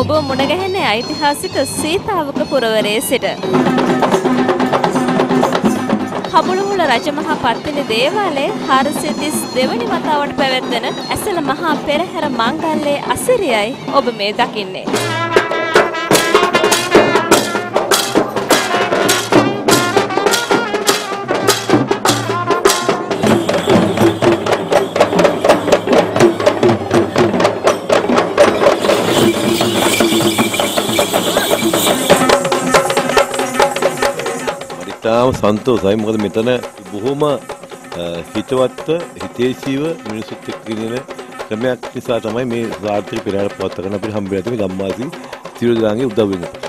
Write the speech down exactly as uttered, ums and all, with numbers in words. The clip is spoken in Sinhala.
ඔබ මුණ ගැහෙන්නේ ඓතිහාසික සීතාවක පුරවරයේ සිට. කබුළුමුල්ල රජමහා පත්තිනි දේවාලයේ හාරසිය තිස් දෙවැනි වතාවට පැවැත්වෙන ඇසළ මහා පෙරහැර මංගල්‍යයේ අසිරියයි ඔබ මේ දකින්නේ. තාම සන්තෝෂයි මොකද මෙතන බොහොම හිතවත් හිතේශීව මිනිසුත් එක්ක ඉන්න ක්‍රමයක් නිසා තමයි මේ රාත්‍රී පෙරහැර පවත්වාගෙන අපිට හම්බ වෙලා තියෙන ගම්වාසී සියලු දෙනාගේ උදව්වෙන්.